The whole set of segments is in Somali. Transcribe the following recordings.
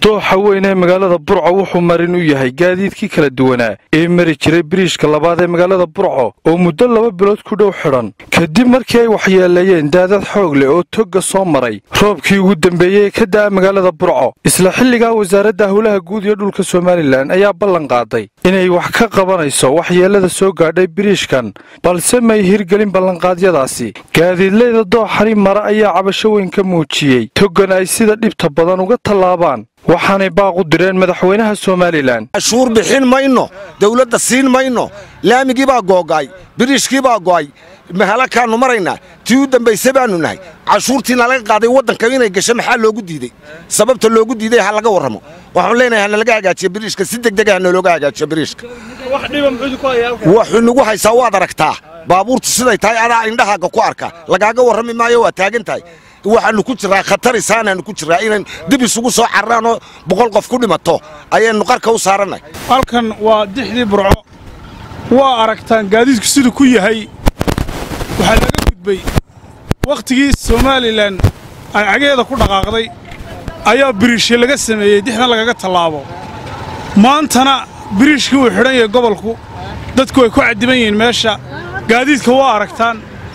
dooxa weyn ee magaalada Burco wuxuu marin u yahay gaadiidkii kala duwanaa ee mari jiray biriishka labaad ee magaalada Burco oo muddo 2 bilood ku dhow xiran kadib markii ay waxyeeleeyeen daadad xoog leh oo toga soo maray roobkii ugu dambeeyay ka daa magaalada Burco isla xilliga wasaaradda hawlaha guud ee dhulka Soomaaliland ayaa ballan qaaday inay wax ka qabanayso waxyeelada soo gaadhay biriishkan balse may hirgelin ballanqaadyadaasi gaadiidleyda dooxani mara ayaa cabasho weyn ka muujiyay togan ay sida dhibta badan uga talaabaan waxaanay baaq u direen madaxweynaha Soomaaliland cashuur bixin mayno dawladda siin mayno laamigii baa googay biriishkii baa go'ay mahalakaanu marayna tii u dambaysay baanu nahay cashuurtiina laga qaaday wadanka inay gasho maxaa loogu diiday sababta loogu diiday ha laga warramo waxaan leenahay hal laga hagaajiyo biriishka si degdeg ah looga hagaajiyo biriishka wax dhiba muxuu ku hayaa wuxuu nagu haysaa waad aragtaa baabuurtu siday tahay adaa indhahaaga ku arka lagaaga warrami maayo waa taagan tahay waxaanu ku jiraa khatar isaanaanu ku jiraa inaan dib isugu soo carraano 100 qof ku dhimato ayaanu qarka u saaranay halkan waa dixdii Burco waa aragtaan gaadiidku sidoo ku yahay waxa laga gudbay waqtigii Soomaaliland ay cageeda ku dhaqaaqday ayaa biriish laga sameeyay dixna lagaga talaabo maantana biriishkii uu xiran yahay gobolku dadku way ku cadiban yihiin meesha gaadiidka waa aragtaan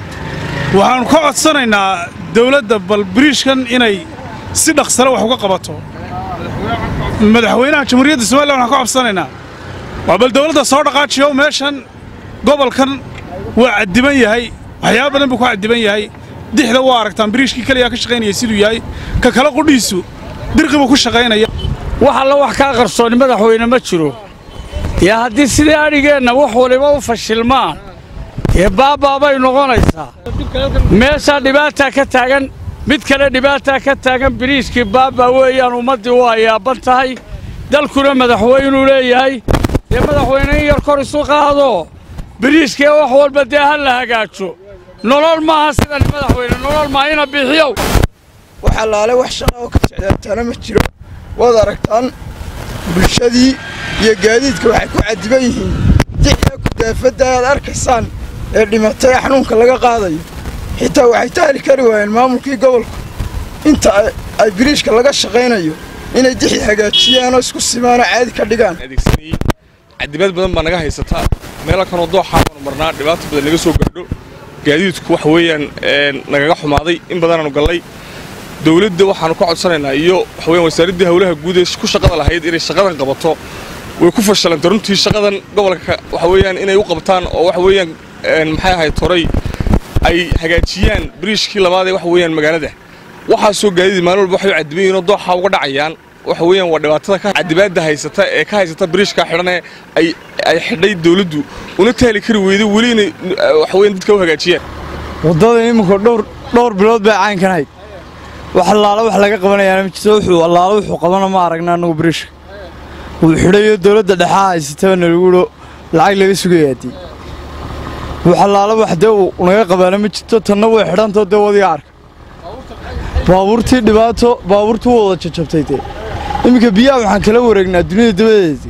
waxaan ka codsanaynaa dawladda bal biriishkan inay si dhaqsale wax uga qabato madaxweynaha jamhuuriyadda Soomaaliland waxaan ka codsanaynaa waa bal dawladda soo dhaqaajiyo meeshan gobolkan waa cadiban yahay waxyaabo badan buu ku cadiban yahay dixda waa aragtaan biriishkii kaliya ka shaqeynaya sidoo yahay ka kala qudhiisu dirqibu ku shaqeynaya waxa la wax ka qarsoon madaxweyne ma jiro yaa haddii sidii arigeena wax waliba u fashilmaan ee baabay noqonaysaa meesha dhibaata ka taagan mid kale dhibaata ka taagan biriishkii baaba weeyaan ummadii waa yaaban tahay dalkuna madaxweynuhu leeyahay ee madaxweyne yar kor isu qaado biriishkii wax walba dee hal la hagaajo nolol maaha sida madaxweyne nolol ma ina bixiyo waxa laale wax shaqo ka socdaatana ma jiro wada aragtaan bulshadii iyo gaadiidka waxay ku cadiban yihiin dixda ku daafada aad arkaysaan ee dhimatay xanuunka laga qaadayo xitaa waxay taali kari waayeen maamulkii gobolka inta ay biriishka laga shaqeynayo inay dixi hagaajiyaan oo isku simaano caadi ka dhigaan cadibad badan baa naga haysataa meelo kale oo dooxa aan marnaa dhibaato badan laga soo gaadho gaadiidku wax weeyaan nagaga xumaaday in badan aanu galay dawladda waxaanu ka codsanaynaa iyo wax weeyaan wasaaradda hawlaha guud ee ku shaqada lahayd inay shaqadan qabato way ku fashilantay runtii shaqadan gobolka wax weeyaan inay u qabtaan oo wax weeyaan maxay ahayd toray ay hagaajiyaan biriishkii labaad ee wax weeyaan magaalada waxa soo gaadiid maalin walba waxay cadibayeen oo dooxa uga dhacayaan waxa weeyaan waa dhibaatada ka cadibaada haysata ee ka haysata biriishka xiran ee ay xidhay dawladdu una taali kari weeyday wali inay wax weeyaan dadka u hagaajiyaan wadada imika dhowr bilood bay caankanayd wax laga qabanayaan ma jirto wuxuu qabana ma aragnaa anagu biriishka uu xidhay dawladda dhexe haysata nagu lacag laga sugayaadii wax dee naga qabana ma jirto tanna way xidhantoo dee wadiga arka baabuurtii dhibaato baabuurtu wada jajabtay imika biyaha waxaan kala wareegnaa dunida dabadeedii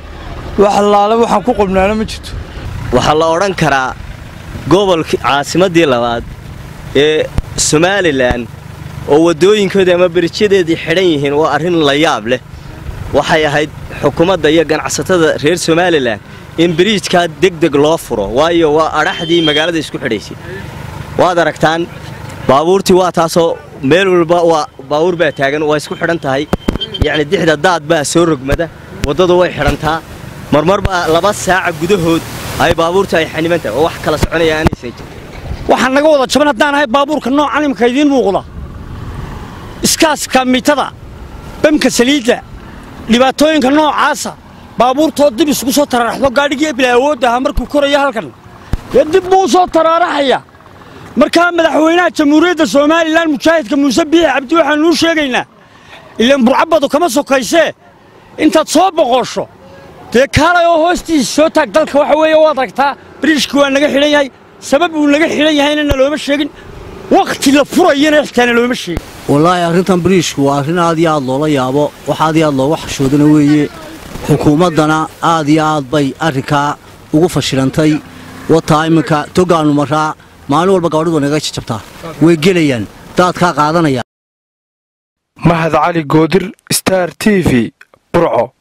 waxaan ku qabnaana ma jirto waxa la oran karaa gobolka caasimadii labaad ee Soomaaliland oo wadooyinkooda ama biriishadeedii xidhan yihiin waa arrin la yaab leh waxay ahayd xukuumadda iyo ganacsatada reer Soomaaliland in biriishka degdeg loo furo waayo waa araxdii magaalada isku xidhaysay waad aragtaan baabuurtii waa taasoo meel walba waa baabuur baa taagan waa isku xidhan tahay يعني دحدا داد با soo rogmada wadadu way xirantaa marmar ba 2 saac gudahood ay baabuurta ay xanimanta oo wax kala soconayaan aysan waxaan naga wada jaban hadaan ahay baabuurka noocan imka idin muuqda iskaas kamitada bamka saliida dhibaatooyinka noocaasa baabuurtood dib isku soo taraaraxdo gaadhigii bilaawooda markuu korayo halkan dib buu soo taraaraxaya marka madaxweynaha jamhuuriyadda Soomaaliland mujaahidka Muuse Biixi Cabdi waxaan u sheegaynaa ilaan burcabadu kama sokaysee intaad soo boqosho dee kaalay oo hoostiisa soo taag dalka waxa weeye waad aragtaa biriishku waa naga xidhan yahay sabab uu naga xidhan yahayna looma sheegin waqti la furayana xitaa looma sheegin wallaahi arrintan biriishku waa arrin aad iyo aad loola yaabo waxa aad iyo aad looga xashoodana weeye xukuumaddana aad iyo aad bay arrinkaa ugu fashilantay wataa iminka togaanu maraa maalin walba gabadhu naga jabtaa way gelayaan daadkaa qaadanaya mahad cali goodir star TV burco.